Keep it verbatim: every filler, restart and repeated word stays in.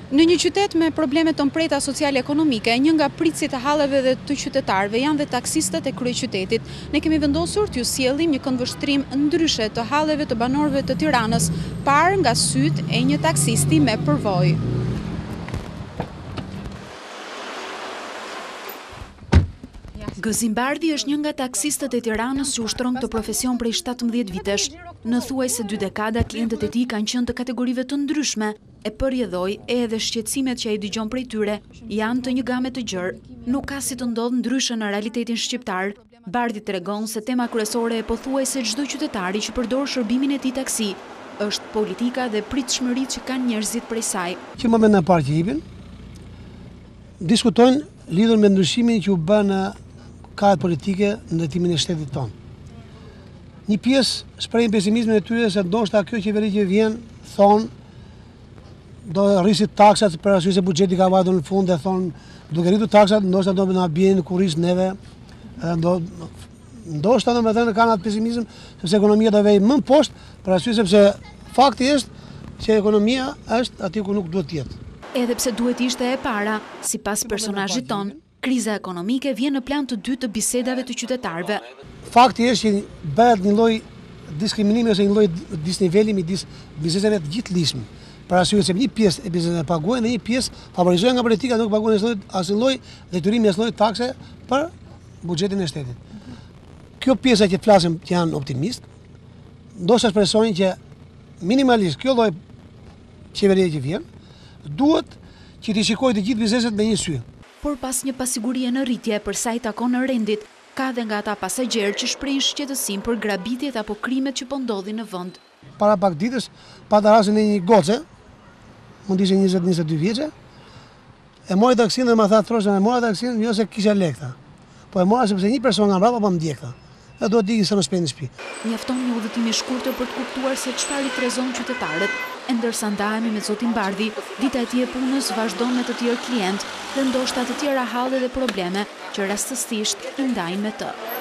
Në një qytet me probleme të mpreta sociale-ekonomike, një nga pritësit e halleve dhe të qytetarëve janë dhe taksistët e kryeqytetit. Ne kemi vendosur t'ju sjellim një këndvështrim ndryshe të halleve të banorëve të Tiranës, parë nga sytë e një taksisti me përvojë. Gëzim Bardhi është një nga taksistët e Tiranës që ushtron këtë profesion prej shtatëmbëdhjetë vitesh. Në thuajse dy dekada klientët e tij kanë qenë të kategorive të ndryshme, e përjedhoj e edhe shqetësimet që ai dëgjon prej tyre janë të një game të gjerë. Nuk ka si të ndodhë ndryshe në realitetin shqiptar. Bardhi tregon se tema kryesore e pothuajse çdo qytetari që përdor shërbimin e tij taksi është politika dhe pritshmëritë që kanë njerëzit prej saj. Që më në parë që hipin, diskutojnë lidhur me ndryshimin që u bën në kahet politike në ndërtimin e shtetit tonë. Një pjesë shprehin pesimizmin e tyre se ndoshta kjo qeveri që vjen thonë do rrisit taksat për arsye se buxheti ka vajtur në fund dhe thonë duke rritur taksat ndoshta do na bien kurriz neve, do ndoshta domethënë kanë atë pesimizëm sepse ekonomia do vej më poshtë për arsye sepse fakti është që ekonomia është aty ku nuk duhet të jetë. Edhe pse duhet ishte e para, sipas personazhit ton, kriza ekonomike vjen në plan të dytë të bisedave të qytetarëve. Fakti është që bëhet një lloj diskriminimi ose një lloj disniveli midis bizneseve të gjithë lishme. Për arsye se një pjesë e bizneseve paguajnë dhe një pjesë favorizohen nga politika, nuk paguajnë asnjë lloj detyrimi, asnjë lloj takse për buxhetin e shtetit. Kjo pjesa që flasim që janë optimist, ndoshta shpresonin që minimalisht kjo lloj qeverie që vjen duhet që të shikojë të gjithë bizneset me një sy. Por pas një pasigurie në rritje për sa i takon në rendit, ka dhe nga ata pasagjerë që shprehin shqetësim për grabitjet apo krimet që po ndodhin në vend. Para pak ditësh pata rastin e një goce, mund të ishte njëzet njëzet e dy vjeçe, e mori taksin dhe më tha troshën e mora taksin jo se kisha lekta. Po e mora sepse një person nga mbrapa po më ndjekta. E do të digi sa më shpejt në shtëpi. Mjafton një udhëtim i shkurtër për të kuptuar se çfarë i trezon qytetarët. E ndërsa ndahemi me zotin Bardhi, dita e tij e punës vazhdon me të tjerë klient dhe ndoshta të tjera halle dhe probleme që rastësisht i ndajnë me të.